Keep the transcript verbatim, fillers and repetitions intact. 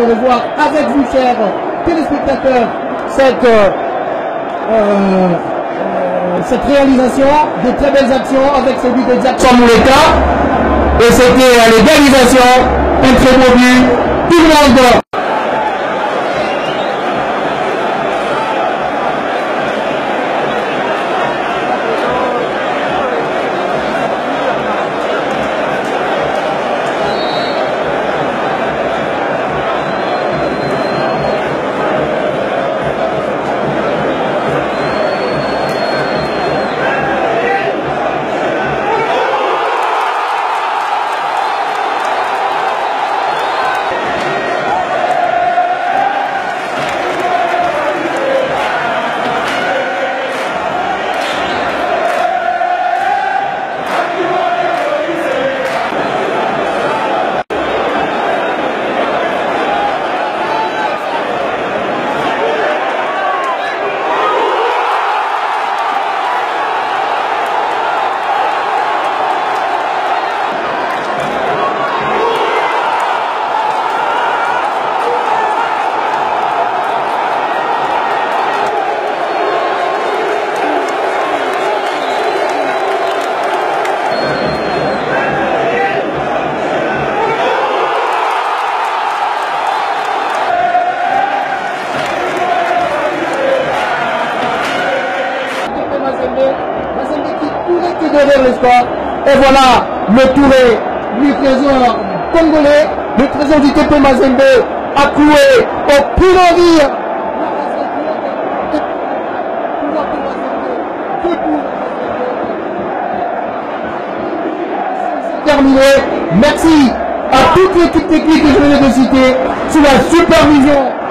revoir avec vous, chers téléspectateurs, cette, euh, euh, cette réalisation de très belles actions avec celui de Jackson Mouleka. Et c'était à l'égalisation, un très beau but, tout le monde. Derrière le score. Et voilà le Touré du trésor congolais, le trésor du T P Mazembe a cloué au plus navire. Terminé. Merci à toute l'équipe technique que je venais de citer sous la supervision